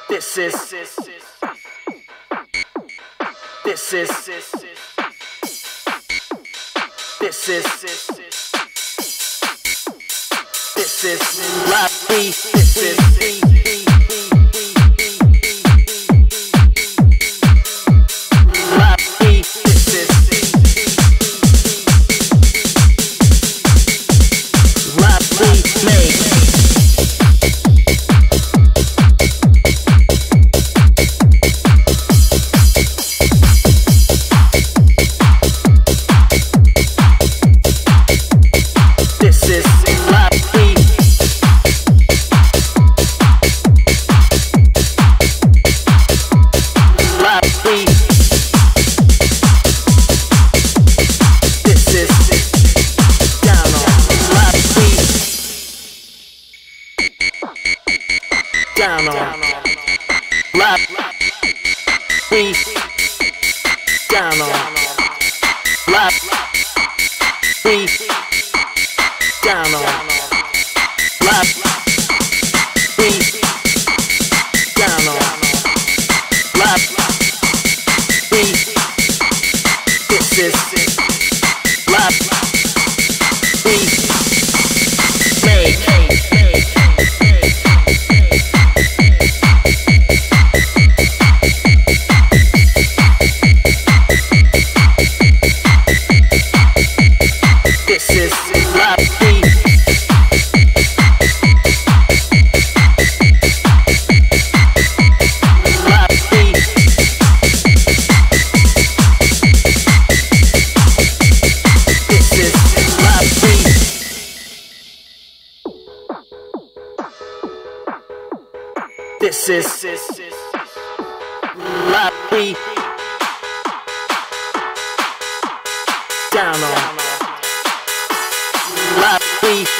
This is this is this is this is rap beat. This is rap beat. This is rap beat made. Down on rap beat. Down on rap beat. Down on rap beat. Down on rap beat. This is rap beat made. This is rap beat. Rap beat. This is rap beat. This is rap beat. Down on rap beat.